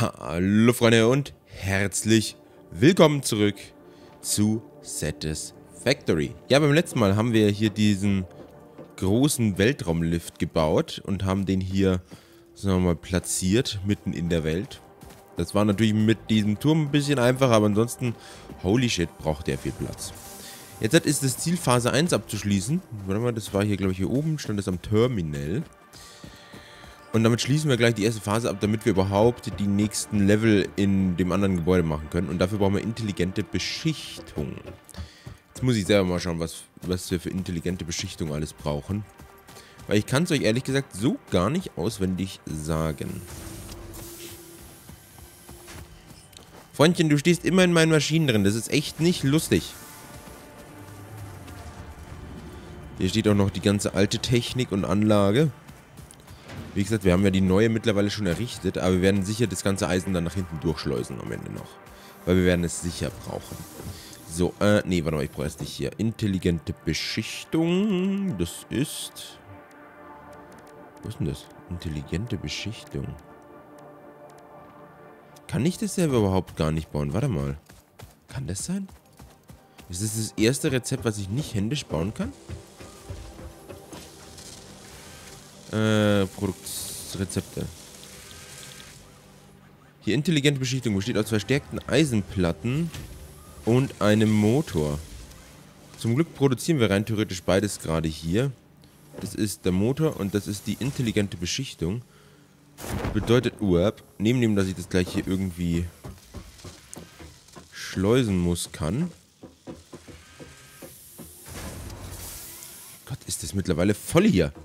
Hallo Freunde und herzlich willkommen zurück zu Satisfactory. Ja, beim letzten Mal haben wir hier diesen großen Weltraumlift gebaut und haben den hier, sagen wir mal, platziert, mitten in der Welt. Das war natürlich mit diesem Turm ein bisschen einfacher, aber ansonsten, holy shit, braucht der viel Platz. Jetzt ist das Ziel, Phase 1 abzuschließen. Warte mal, das war hier, glaube ich, hier oben, stand das am Terminal. Und damit schließen wir gleich die erste Phase ab, damit wir überhaupt die nächsten Level in dem anderen Gebäude machen können. Und dafür brauchen wir intelligente Beschichtung. Jetzt muss ich selber mal schauen, was wir für intelligente Beschichtung alles brauchen. Weil ich kann es euch ehrlich gesagt so gar nicht auswendig sagen. Freundchen, du stehst immer in meinen Maschinen drin. Das ist echt nicht lustig. Hier steht auch noch die ganze alte Technik und Anlage. Wie gesagt, wir haben ja die neue mittlerweile schon errichtet, aber wir werden sicher das ganze Eisen dann nach hinten durchschleusen am Ende noch. Weil wir werden es sicher brauchen. So, nee, warte mal, ich brauche erst nicht hier. Intelligente Beschichtung, das ist... Wo ist denn das? Intelligente Beschichtung. Kann ich das selber überhaupt gar nicht bauen? Warte mal. Kann das sein? Ist das das erste Rezept, was ich nicht händisch bauen kann? Produktrezepte. Hier intelligente Beschichtung besteht aus verstärkten Eisenplatten und einem Motor. Zum Glück produzieren wir rein theoretisch beides gerade hier. Das ist der Motor und das ist die intelligente Beschichtung. Bedeutet neben dem, dass ich das gleich hier irgendwie schleusen muss kann. Gott, ist das mittlerweile voll hier.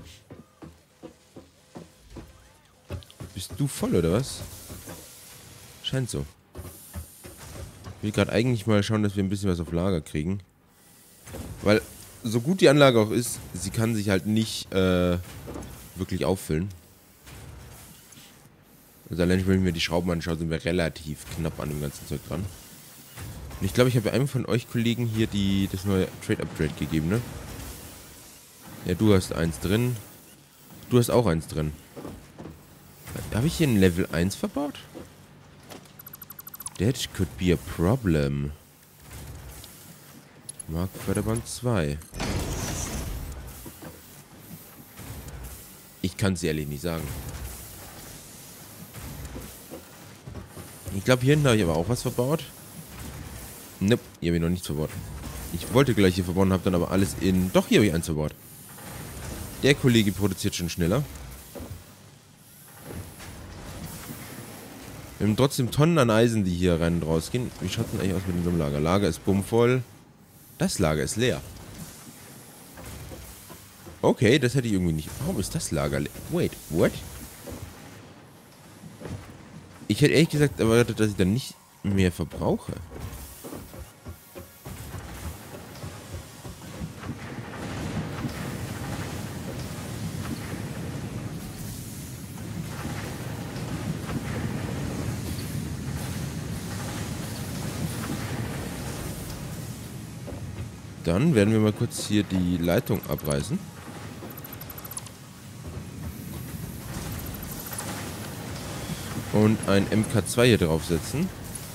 Bist du voll, oder was? Scheint so. Ich will gerade eigentlich mal schauen, dass wir ein bisschen was auf Lager kriegen. Weil, so gut die Anlage auch ist, sie kann sich halt nicht wirklich auffüllen. Also allein wenn ich mir die Schrauben anschaue, sind wir relativ knapp an dem ganzen Zeug dran. Und ich glaube, ich habe einem von euch Kollegen hier das neue Trade-Upgrade gegeben, ne? Ja, du hast eins drin. Du hast auch eins drin. Habe ich hier ein Level 1 verbaut? That could be a problem. Marktförderband 2. Ich kann es ehrlich nicht sagen. Ich glaube, hier hinten habe ich aber auch was verbaut. Nope, hier habe ich noch nichts verbaut. Ich wollte gleich hier verbauen, habe dann aber alles in... Doch, hier habe ich eins verbaut. Der Kollege produziert schon schneller. Wir haben trotzdem Tonnen an Eisen, die hier rein und raus gehen. Wie schaut es denn eigentlich aus mit unserem Lager? Lager ist bummvoll. Das Lager ist leer. Okay, das hätte ich irgendwie nicht... Warum ist das Lager leer? Wait, what? Ich hätte ehrlich gesagt erwartet, dass ich dann nicht mehr verbrauche. Dann werden wir mal kurz hier die Leitung abreißen. Und ein MK2 hier draufsetzen.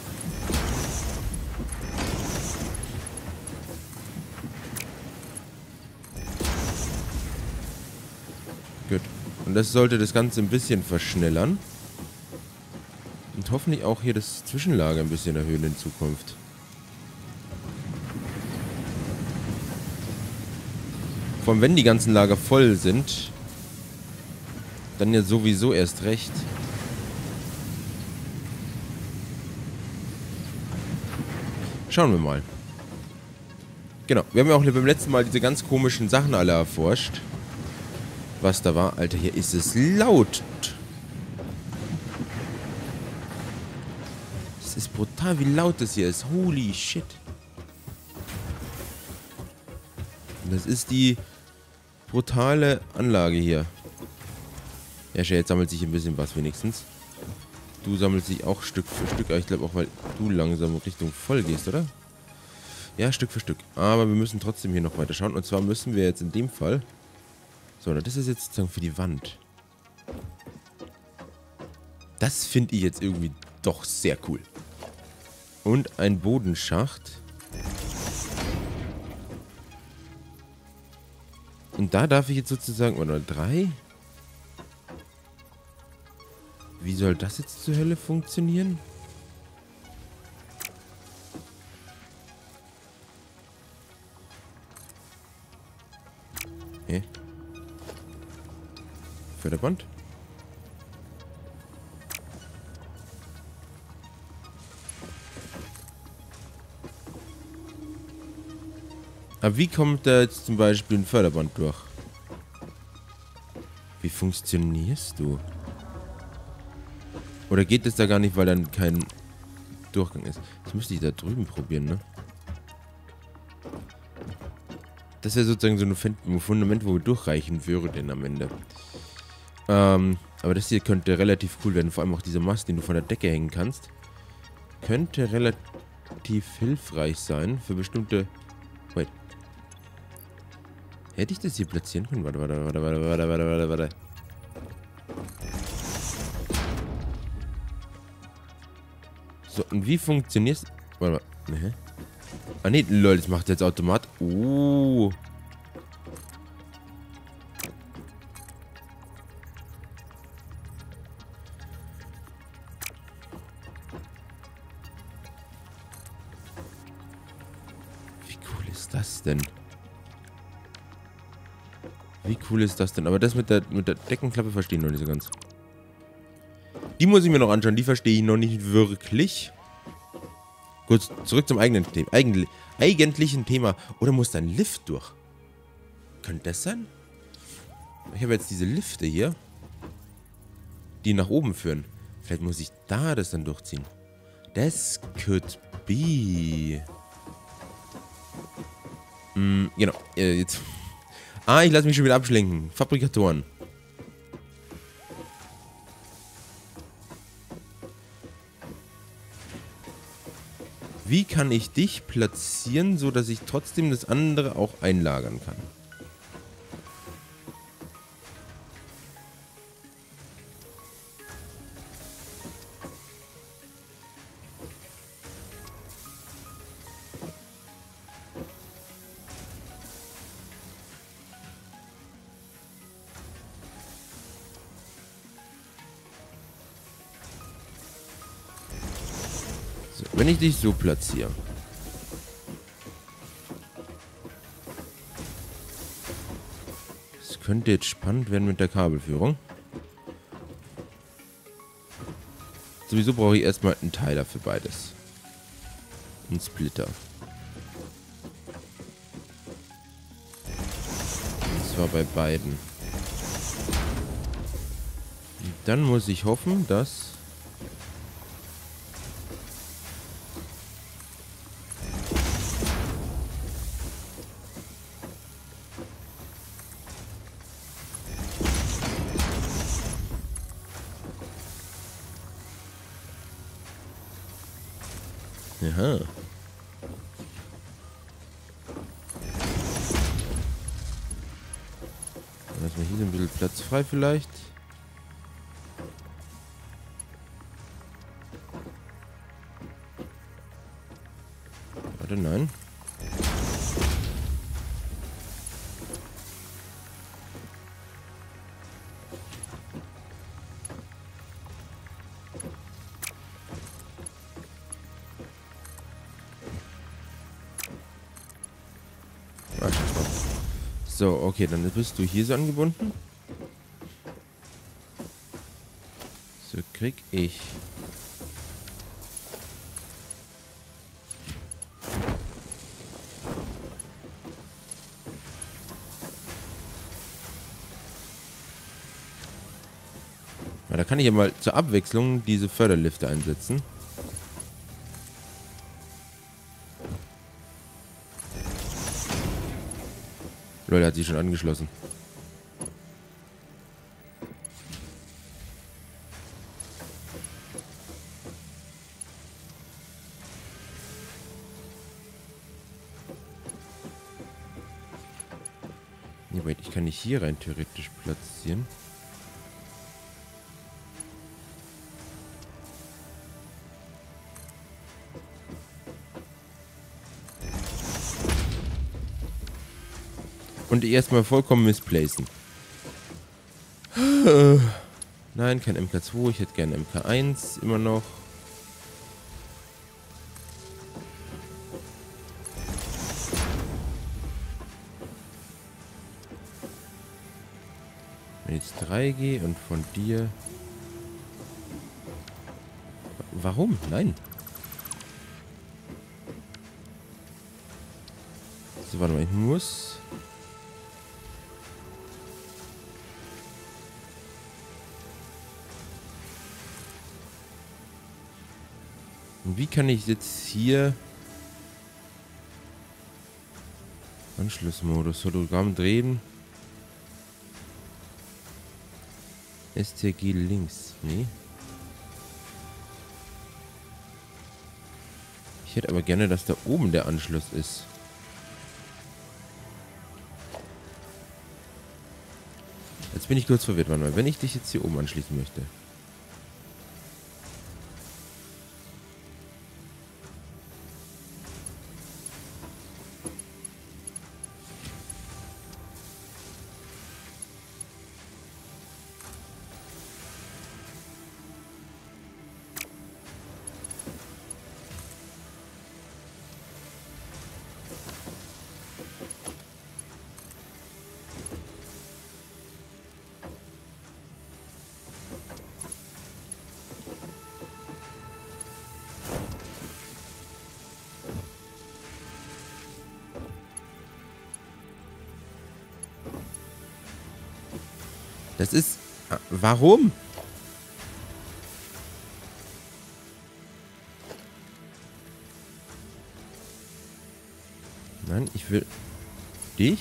Gut. Und das sollte das Ganze ein bisschen verschnellern. Und hoffentlich auch hier das Zwischenlager ein bisschen erhöhen in Zukunft. Vor allem, wenn die ganzen Lager voll sind, dann ja sowieso erst recht. Schauen wir mal. Genau, wir haben ja auch beim letzten Mal diese ganz komischen Sachen alle erforscht. Was da war. Alter, hier ist es laut. Es ist brutal, wie laut das hier ist. Holy shit. Und das ist die brutale Anlage hier. Ja, jetzt sammelt sich ein bisschen was wenigstens. Du sammelst dich auch Stück für Stück. Aber ich glaube auch, weil du langsam Richtung voll gehst, oder? Ja, Stück für Stück. Aber wir müssen trotzdem hier noch weiter schauen. Und zwar müssen wir jetzt in dem Fall... So, das ist jetzt sozusagen für die Wand. Das finde ich jetzt irgendwie doch sehr cool. Und ein Bodenschacht. Und da darf ich jetzt sozusagen... Oder 3? Wie soll das jetzt zur Hölle funktionieren? Hä? Förderband? Aber wie kommt da jetzt zum Beispiel ein Förderband durch? Wie funktionierst du? Oder geht es da gar nicht, weil dann kein Durchgang ist? Das müsste ich da drüben probieren, ne? Das wäre sozusagen so ein Fundament, wo wir durchreichen würden am Ende. Aber das hier könnte relativ cool werden. Vor allem auch dieser Mast, den du von der Decke hängen kannst. Könnte relativ hilfreich sein für bestimmte... Wait. Hätte ich das hier platzieren können? Warte. So, und wie funktioniert es? Warte mal. Hä? Ah ne, lol, das macht jetzt automatisch. Oh. Wie cool ist das denn? Wie cool ist das denn? Aber das mit der Deckenklappe verstehe ich noch nicht so ganz. Die muss ich mir noch anschauen. Die verstehe ich noch nicht wirklich. Gut, zurück zum eigentlichen Thema. Oder muss da ein Lift durch? Könnte das sein? Ich habe jetzt diese Lifte hier, die nach oben führen. Vielleicht muss ich da das dann durchziehen. Das could be. Genau. Jetzt. Ich lasse mich schon wieder abschlenken. Fabrikatoren. Wie kann ich dich platzieren, so dass ich trotzdem das andere auch einlagern kann? So, wenn ich dich so platziere. Das könnte jetzt spannend werden mit der Kabelführung. Sowieso brauche ich erstmal einen Teiler für beides. Einen Splitter. Und zwar bei beiden. Und dann muss ich hoffen, dass... Aha. Lass mal hier so ein bisschen Platz frei vielleicht. Warte, nein. So, okay, dann bist du hier so angebunden. So krieg ich. Ja, da kann ich ja mal zur Abwechslung diese Förderlifte einsetzen. Leute, hat sich schon angeschlossen. Nee, wait, ich kann nicht hier rein theoretisch platzieren. Und erstmal vollkommen missplacen. Nein, kein MK2. Ich hätte gerne MK1 immer noch. Wenn ich jetzt 3 gehe und von dir... Warum? Nein. So, warte mal, ich muss... Und wie kann ich jetzt hier... Anschlussmodus, Hologramm drehen. STG links. Nee. Ich hätte aber gerne, dass da oben der Anschluss ist. Jetzt bin ich kurz verwirrt, Manuel. Wenn ich dich jetzt hier oben anschließen möchte. Das ist... Warum? Nein, ich will... Dich?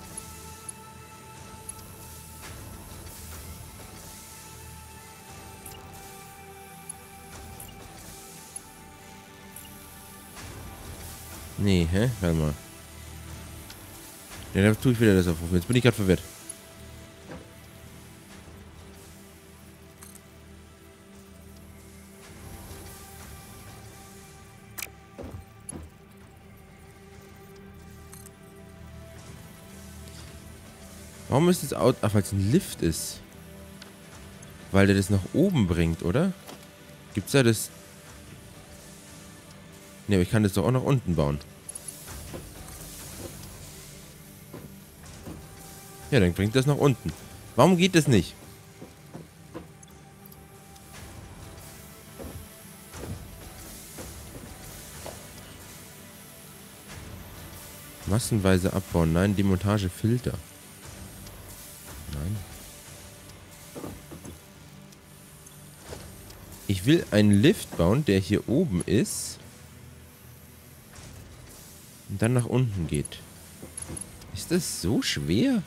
Nee, hä? Warte mal. Ja, da tue ich wieder das aufrufen. Jetzt bin ich gerade verwirrt. Warum ist das Auto... Ach, weil es ein Lift ist. Weil der das nach oben bringt, oder? Gibt's da das... Ne, aber ich kann das doch auch nach unten bauen. Ja, dann bringt das nach unten. Warum geht das nicht? Massenweise abbauen. Nein, Demontagefilter. Nein. Ich will einen Lift bauen, der hier oben ist. Und dann nach unten geht. Ist das so schwer?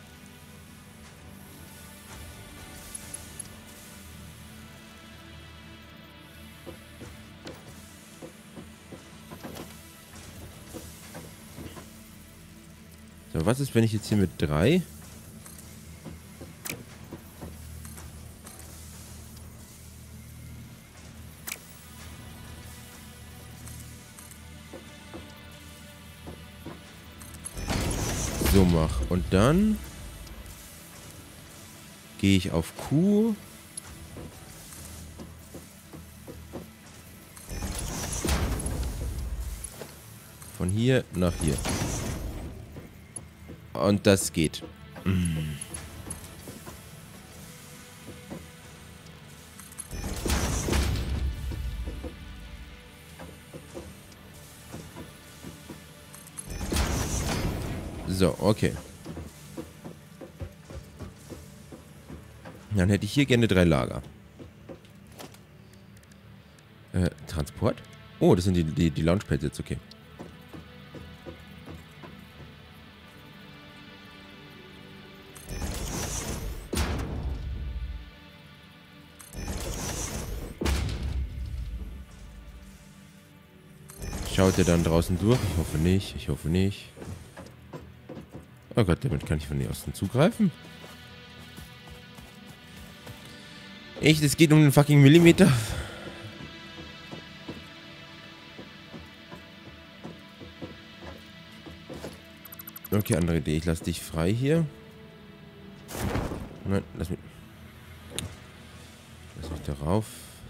So, was ist, wenn ich jetzt hier mit 3... so mache. Und dann gehe ich auf Q. Von hier nach hier. Und das geht. So, okay. Dann hätte ich hier gerne 3 Lager. Transport? Oh, das sind die Launchpads jetzt, okay. Schaut ihr dann draußen durch? Ich hoffe nicht, ich hoffe nicht. Oh Gott, damit kann ich von hier aus zugreifen. Echt, es geht um den fucking Millimeter. Okay, andere Idee. Ich lasse dich frei hier. Nein, lass mich darauf.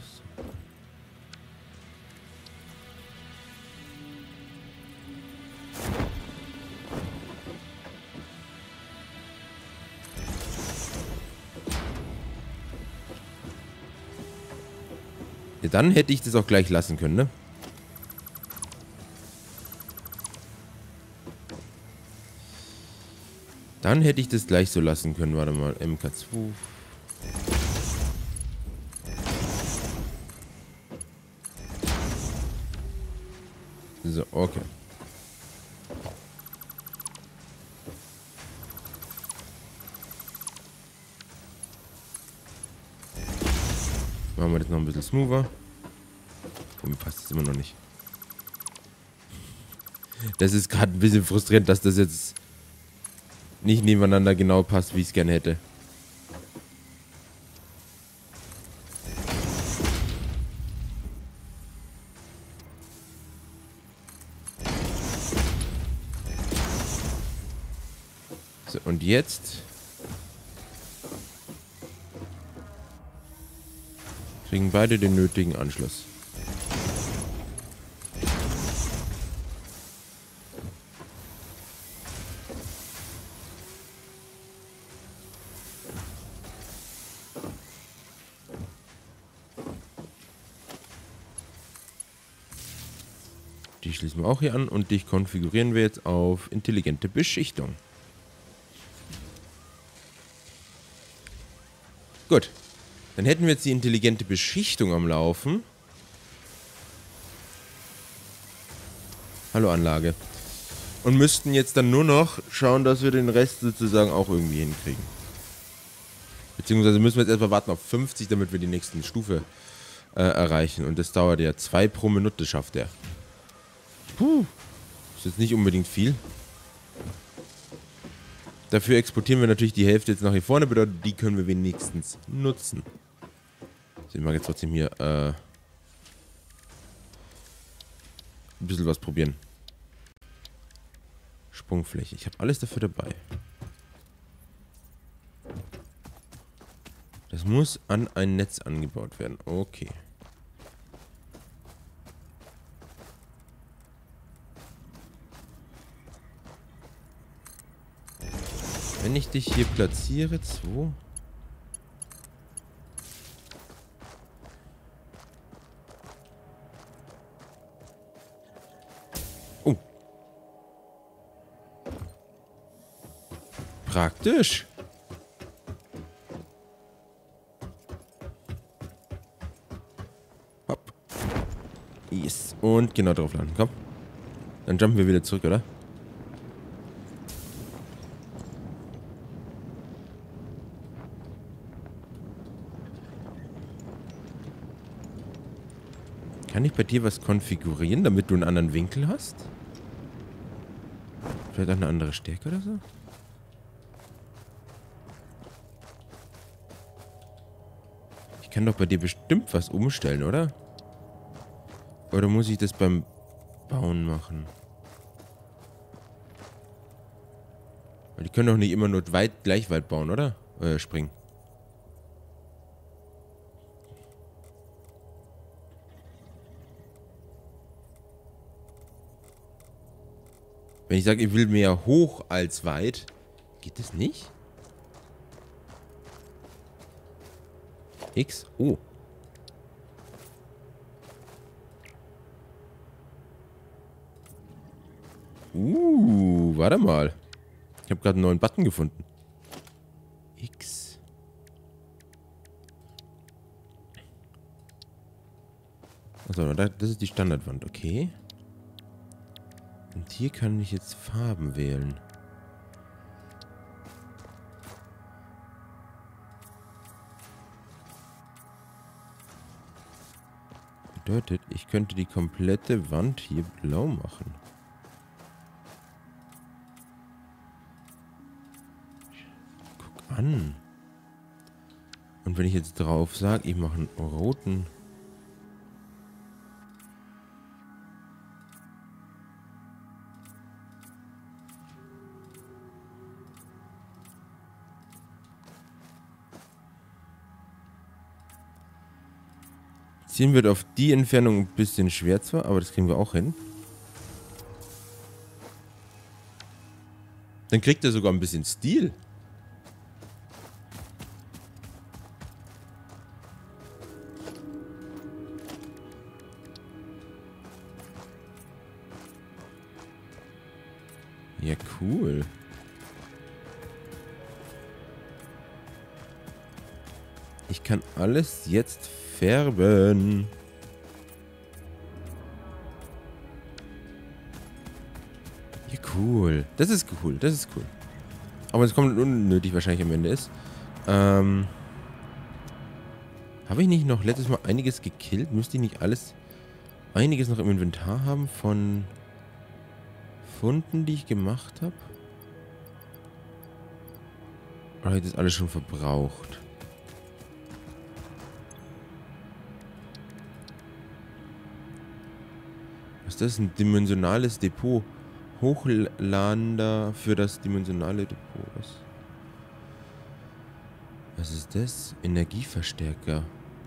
Ja, dann hätte ich das auch gleich lassen können, ne? Dann hätte ich das gleich so lassen können. Warte mal, MK2. So, okay. Machen wir das noch ein bisschen smoother. Oh, mir passt das immer noch nicht. Das ist gerade ein bisschen frustrierend, dass das jetzt nicht nebeneinander genau passt, wie ich es gerne hätte. So, und jetzt kriegen beide den nötigen Anschluss. Die schließen wir auch hier an und dich konfigurieren wir jetzt auf intelligente Beschichtung. Gut. Dann hätten wir jetzt die intelligente Beschichtung am Laufen. Hallo Anlage. Und müssten jetzt dann nur noch schauen, dass wir den Rest sozusagen auch irgendwie hinkriegen. Beziehungsweise müssen wir jetzt erstmal warten auf 50, damit wir die nächste Stufe erreichen. Und das dauert ja 2 pro Minute, schafft er. Puh. Ist jetzt nicht unbedingt viel. Dafür exportieren wir natürlich die Hälfte jetzt nach hier vorne, bedeutet, die können wir wenigstens nutzen. So, ich mag jetzt trotzdem hier ein bisschen was probieren. Sprungfläche. Ich habe alles dafür dabei. Das muss an ein Netz angebaut werden. Okay. Wenn ich dich hier platziere, 2. Oh. Praktisch. Hopp. Yes. Und genau drauf landen. Komm. Dann jumpen wir wieder zurück, oder? Kann ich bei dir was konfigurieren, damit du einen anderen Winkel hast? Vielleicht auch eine andere Stärke oder so? Ich kann doch bei dir bestimmt was umstellen, oder? Oder muss ich das beim Bauen machen? Weil die können doch nicht immer nur gleich weit bauen, oder? Springen. Wenn ich sage, ich will mehr hoch als weit, geht das nicht? X? Oh. Warte mal. Ich habe gerade einen neuen Button gefunden. X. Achso, das ist die Standardwand, okay. Und hier kann ich jetzt Farben wählen. Bedeutet, ich könnte die komplette Wand hier blau machen. Guck an. Und wenn ich jetzt drauf sage, ich mache einen roten... Ziehen wird auf die Entfernung ein bisschen schwer zwar, aber das kriegen wir auch hin. Dann kriegt er sogar ein bisschen Stil. Ja, cool. Ich kann alles jetzt färben. Ja, cool. Das ist cool, das ist cool. Aber es kommt unnötig wahrscheinlich am Ende ist. Habe ich nicht noch letztes Mal einiges gekillt? Müsste ich nicht einiges noch im Inventar haben von Funden, die ich gemacht habe? Oder habe ich das alles schon verbraucht? Was ist das? Ein dimensionales Depot. Hochlader für das dimensionale Depot. Was ist das? Energieverstärker.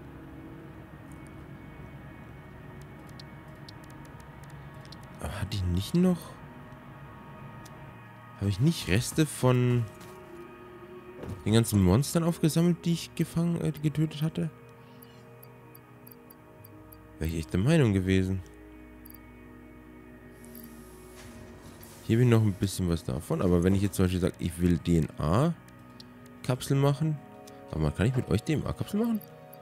Aber hatte ich nicht noch... Habe ich nicht Reste von den ganzen Monstern aufgesammelt, die ich getötet hatte? Wäre ich echt der Meinung gewesen. Hier habe ich noch ein bisschen was davon. Aber wenn ich jetzt zum Beispiel sage, ich will DNA-Kapsel machen. Aber kann ich mit euch DNA-Kapsel machen?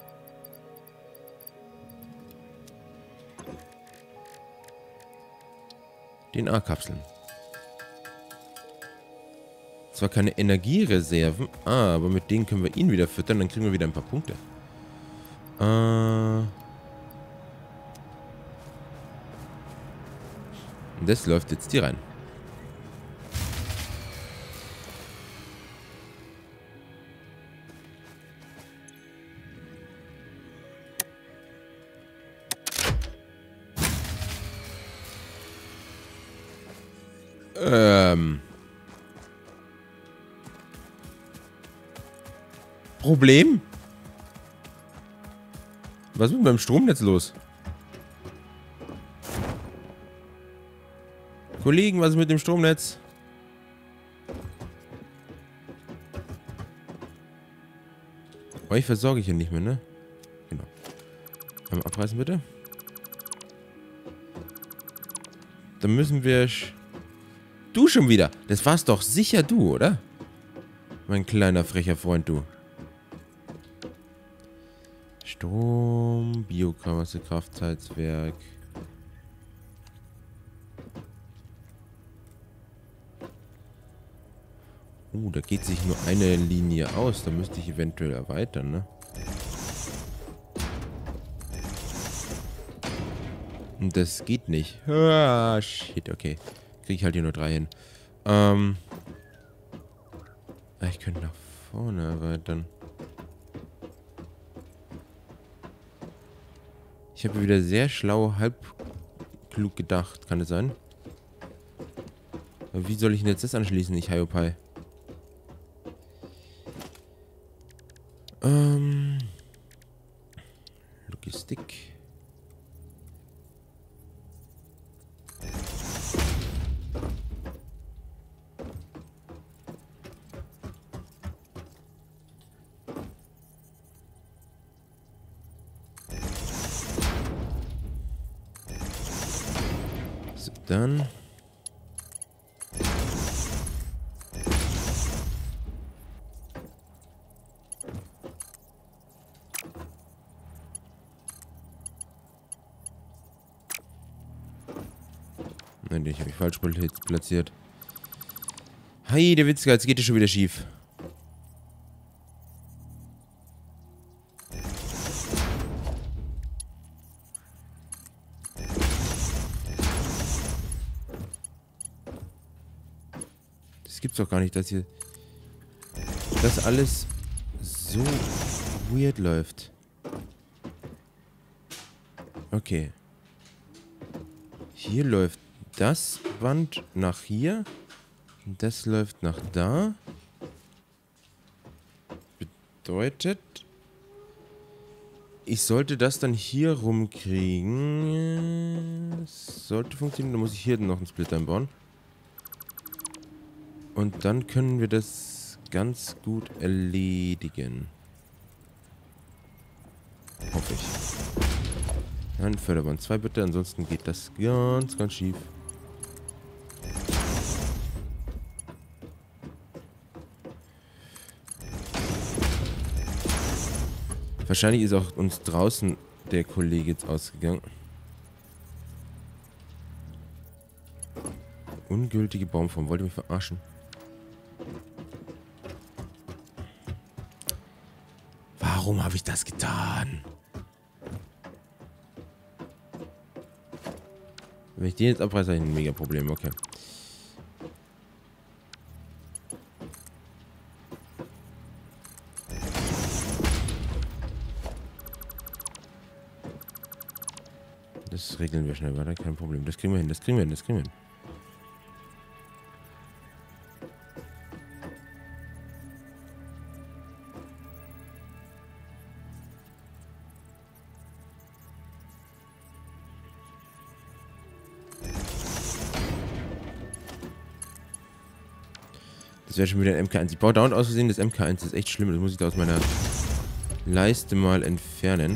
DNA-Kapseln. Zwar keine Energiereserven, aber mit denen können wir ihn wieder füttern, dann kriegen wir wieder ein paar Punkte. Und das läuft jetzt hier rein. Problem? Was ist mit meinem Stromnetz los? Kollegen, was ist mit dem Stromnetz? Euch versorge ich ja nicht mehr, ne? Genau. Einmal abreißen, bitte. Dann müssen wir... Du schon wieder. Das war's doch sicher du, oder? Mein kleiner frecher Freund, du. Strom, Biomasse, Kraftheizwerk. Da geht sich nur eine Linie aus. Da müsste ich eventuell erweitern, ne? Und das geht nicht. Ah, shit, okay. Kriege ich halt hier nur 3 hin. Ich könnte nach vorne erweitern. Ich habe wieder sehr schlau, halb klug gedacht. Kann es sein? Aber wie soll ich denn jetzt das anschließen, ich Hiopai? Logistik. So, dann... Nein, den habe ich falsch platziert. Hi, der Witzka, jetzt geht es schon wieder schief. Das gibt's doch gar nicht, dass hier... das alles so weird läuft. Okay. Hier läuft das Wand nach hier. Und das läuft nach da. Bedeutet... Ich sollte das dann hier rumkriegen. Das sollte funktionieren. Dann muss ich hier noch einen Splitter einbauen. Und dann können wir das ganz gut erledigen. Hoffe ich. Dann Förderband 2 bitte, ansonsten geht das ganz, ganz schief. Wahrscheinlich ist auch uns draußen der Kollege jetzt ausgegangen. Ungültige Baumform. Wollt ihr mich verarschen? Warum habe ich das getan? Wenn ich den jetzt abreiße, habe ich ein mega Problem. Okay. Das regeln wir schnell weiter. Kein Problem. Das kriegen wir hin. Das kriegen wir hin. Das kriegen wir hin. Das wäre schon wieder ein MK1. Ich baue dauernd aus Versehen das MK1. Das ist echt schlimm. Das muss ich da aus meiner Leiste mal entfernen.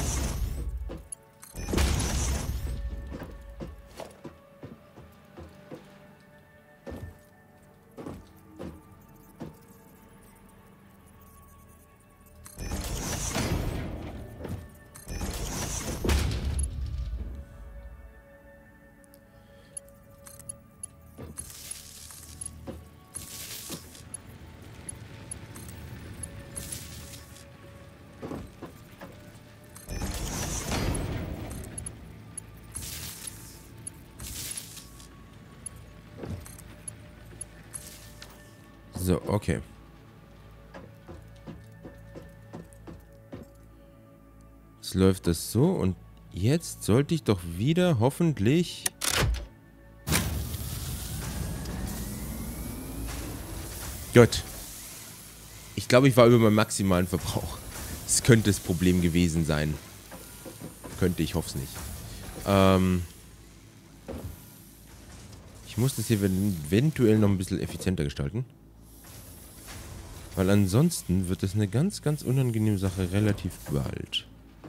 So, okay. Jetzt läuft das so und jetzt sollte ich doch wieder hoffentlich... Gut. Ich glaube, ich war über meinen maximalen Verbrauch. Das könnte das Problem gewesen sein. Könnte, ich hoffe es nicht. Ich muss das hier eventuell noch ein bisschen effizienter gestalten. Weil ansonsten wird es eine ganz, ganz unangenehme Sache relativ bald.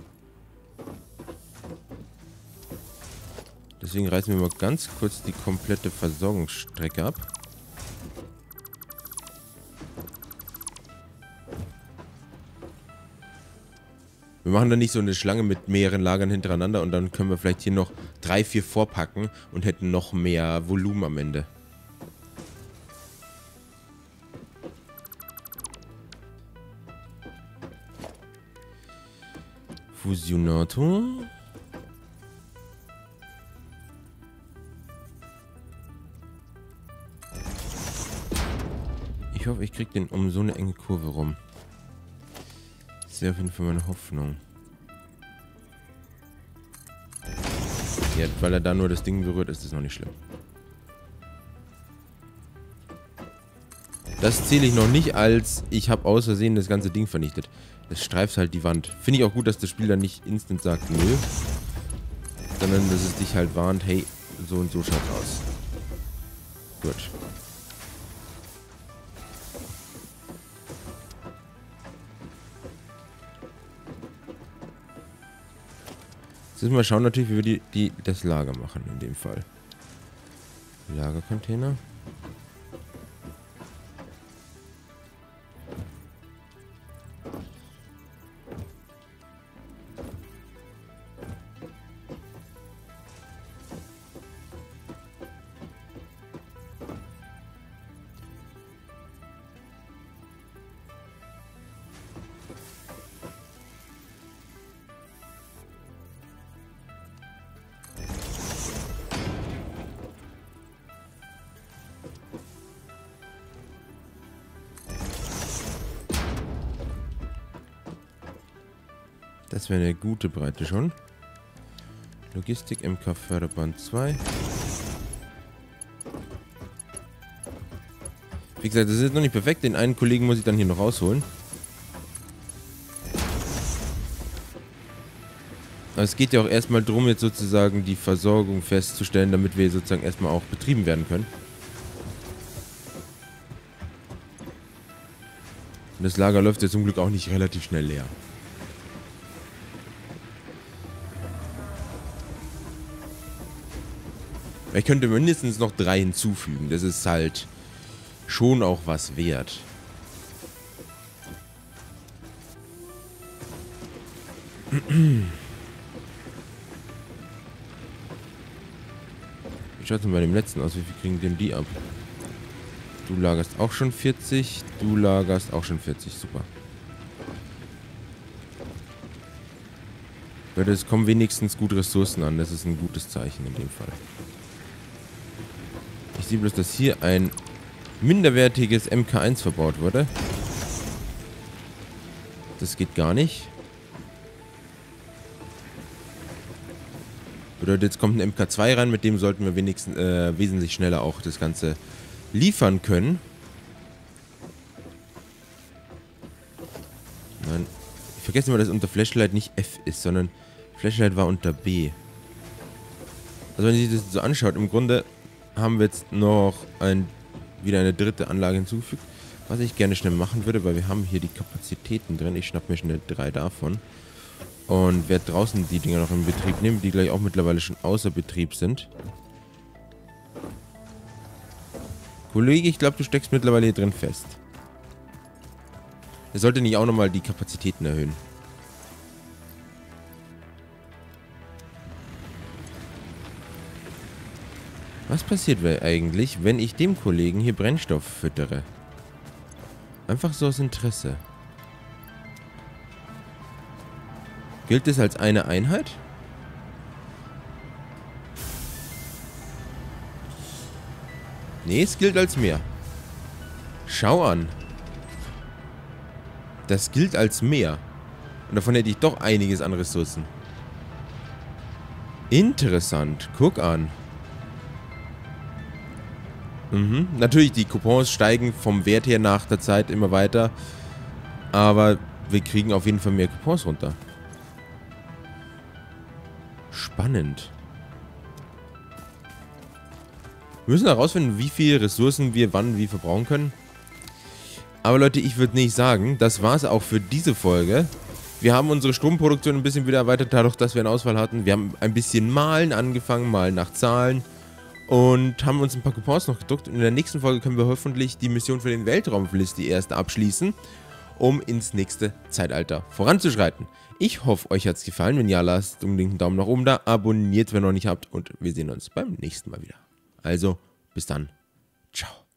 Deswegen reißen wir mal ganz kurz die komplette Versorgungsstrecke ab. Wir machen dann nicht so eine Schlange mit mehreren Lagern hintereinander und dann können wir vielleicht hier noch 3, 4 vorpacken und hätten noch mehr Volumen am Ende. Fusionator. Ich hoffe, ich kriege den um so eine enge Kurve rum. Das wäre auf jeden Fall meine Hoffnung. Ja, weil er da nur das Ding berührt, ist das noch nicht schlimm. Das zähle ich noch nicht als, ich habe aus Versehen das ganze Ding vernichtet. Das streift halt die Wand. Finde ich auch gut, dass das Spiel dann nicht instant sagt, nö. Sondern, dass es dich halt warnt, hey, so und so schaut's aus. Gut. Jetzt müssen wir schauen natürlich, wie wir das Lager machen in dem Fall. Lagercontainer. Das wäre eine gute Breite schon. Logistik MK Förderband 2. Wie gesagt, das ist jetzt noch nicht perfekt. Den einen Kollegen muss ich dann hier noch rausholen. Aber es geht ja auch erstmal darum, jetzt sozusagen die Versorgung festzustellen, damit wir sozusagen erstmal auch betrieben werden können. Und das Lager läuft ja zum Glück auch nicht relativ schnell leer. Ich könnte mindestens noch 3 hinzufügen. Das ist halt schon auch was wert. Wie schaut es denn bei dem letzten aus? Wie viel kriegen denn die ab? Du lagerst auch schon 40. Du lagerst auch schon 40. Super. Leute, es kommen wenigstens gut Ressourcen an. Das ist ein gutes Zeichen in dem Fall. Ich sehe bloß, dass hier ein minderwertiges MK1 verbaut wurde. Das geht gar nicht. Bedeutet, jetzt kommt ein MK2 rein, mit dem sollten wir wenigstens wesentlich schneller auch das Ganze liefern können. Nein. Ich vergesse immer, dass unter Flashlight nicht F ist, sondern Flashlight war unter B. Also wenn ihr sich das so anschaut, im Grunde haben wir jetzt noch wieder eine dritte Anlage hinzugefügt. Was ich gerne schnell machen würde, weil wir haben hier die Kapazitäten drin. Ich schnapp mir schnell 3 davon. Und werde draußen die Dinger noch in Betrieb nehmen, die gleich auch mittlerweile schon außer Betrieb sind. Kollege, ich glaube, du steckst mittlerweile hier drin fest. Er sollte nicht auch nochmal die Kapazitäten erhöhen. Was passiert eigentlich, wenn ich dem Kollegen hier Brennstoff füttere? Einfach so aus Interesse. Gilt es als eine Einheit? Nee, es gilt als mehr. Schau an. Das gilt als mehr. Und davon hätte ich doch einiges an Ressourcen. Interessant. Guck an. Mhm. Natürlich, die Coupons steigen vom Wert her nach der Zeit immer weiter. Aber wir kriegen auf jeden Fall mehr Coupons runter. Spannend. Wir müssen herausfinden, wie viele Ressourcen wir wann wie verbrauchen können. Aber Leute, ich würde nicht sagen, das war es auch für diese Folge. Wir haben unsere Stromproduktion ein bisschen wieder erweitert, dadurch, dass wir eine Auswahl hatten. Wir haben ein bisschen malen angefangen, malen nach Zahlen. Und haben uns ein paar Coupons noch gedruckt. Und in der nächsten Folge können wir hoffentlich die Mission für den Weltraumfliss, die erste, abschließen, um ins nächste Zeitalter voranzuschreiten. Ich hoffe, euch hat es gefallen. Wenn ja, lasst unbedingt einen Daumen nach oben da. Abonniert, wenn ihr noch nicht habt. Und wir sehen uns beim nächsten Mal wieder. Also, bis dann. Ciao.